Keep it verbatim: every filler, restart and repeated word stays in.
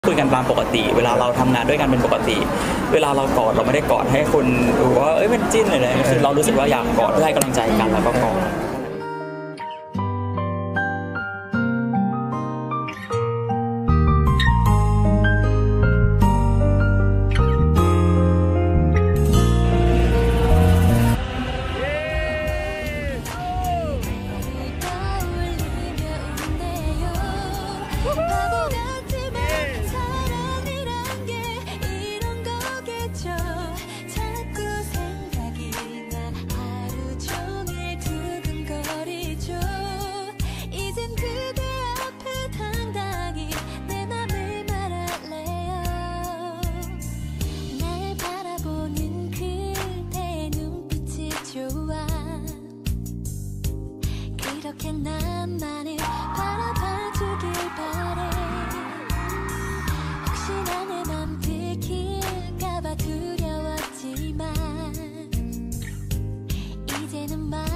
คุยกันตามปกติเวลาเราทำงานด้วยกันเป็นปกติเวลาเรากอดเราไม่ได้กอดให้คุณดูว่าเอ้ยเป็นจิ้นเลยคือเรารู้สึกว่าอยากกอดเพื่อให้กำลังใจกันแล้วก็กอด 그렇게 나만을 바라봐주길 바래 혹시나 내 맘 들킬까봐 두려웠지만 이제는 말